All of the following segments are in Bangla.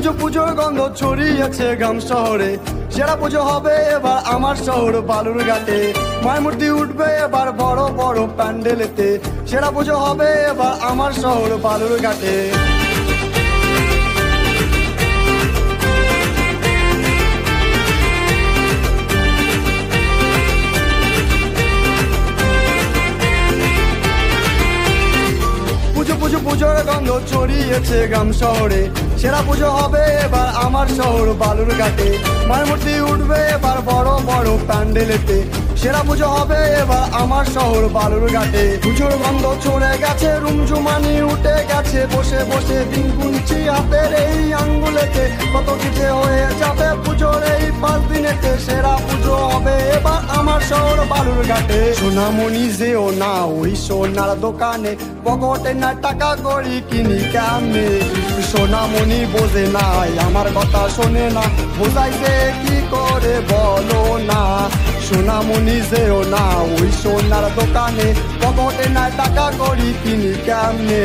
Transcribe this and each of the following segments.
পুজোর গন্ধ ছড়িয়েছে গ্রাম শহরে, সেরা পুজো হবে এবার আমার শহর বালুরঘাটে। মায়ের মূর্তি উঠবে এবার বড় বড় প্যান্ডেলেতে, সেরা পুজো হবে এবার আমার শহর বালুরঘাটে। পুজোর গন্ধ ছড়িয়েছে গ্রাম শহরে, সেরা পুজো হবে এবার আমার শহর বালুরঘাটে। মায়ের মূর্তি উঠবে এবার বড় বড় প্যান্ডেলেতে, সেরা পুজো হবে এবার আমার শহর বালুরঘাটে। পুজোর গন্ধ ছড়ে গেছে, রুমঝুমানি উঠে গেছে, বসে বসে দিন গুনছি হাতের এই আঙ্গুলেতে। কত কিছু হয়ে যাবে পুজোর এই 5 দিনেতে, সেরা পুজো হবে এবার আমার শহর বালুরঘাটে। সোনামণি যেও না ওই সোনার দোকানে, পকেটে না টাকা করি কিনি কেমনে। সোনামণি বোঝে না আমার কথা শোনে না, বোঝাইছে কি করে বলো না। সোনামণি যেও না ওই সোনার দোকানে, পকেটে না টাকা করি কিনি কেমনে।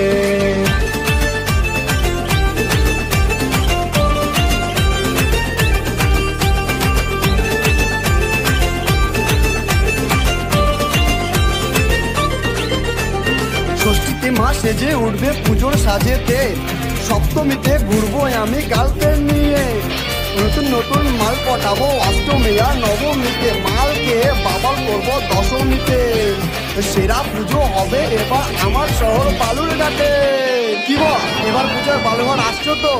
ষষ্ঠীতে মা সেজে উঠবে পুজোর সাজেতে, সপ্তমীতে ঘুরবো আমি গার্লফ্রেন্ড নিয়ে। নতুন নতুন মাল পটাবো অষ্টমী আর নবমীতে, মালকে বাবাল করবো দশমীতে। সেরা পুজো হবে এবার আমার শহর বালুরঘাটে। কি বল এবার পুজোর বালুরঘাট আসছো তো?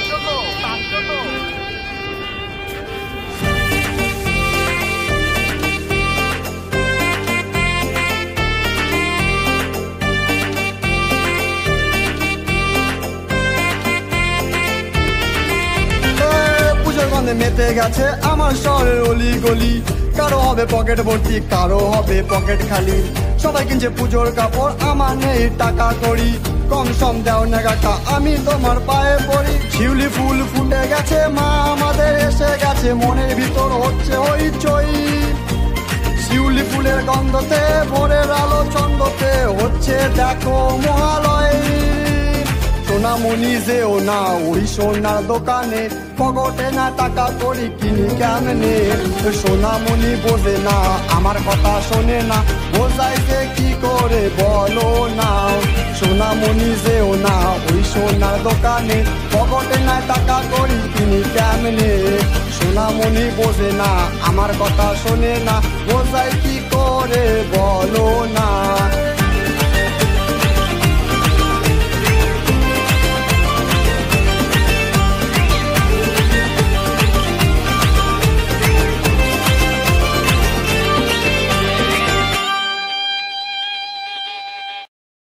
মেতে গেছে আমার শহরের অলি গলি, কারো হবে পকেট ভর্তি, কারো হবে পকেট খালি। সবাই কিনছে পুজোর কাপড়, আমার নেই টাকা করি। কম সম দেও না কাকা, আমি তোমার পায়ে পড়ি। শিউলি ফুল ফুটে গেছে, মা আমাদের এসে গেছে, মনের ভিতর হচ্ছে হইচই। শিউলি ফুলের গন্ধতে, ভোরের আলো চন্দ্রতে, হচ্ছে দেখো মহালয়। সোনামণি যেও না ওই সোনার দোকানে, পকেটে না টাকা করি কিনি কেমনে। সোনামণি বোঝে না আমার কথা শোনে না, বোঝাইছে কি করে বলো না। সোনামণি যেও না ওই সোনার দোকানে, পকেটে না টাকা করি কিনি কেমনে। সোনামণি বোঝে না আমার কথা শোনে না, বোঝাই কি করে বলো না।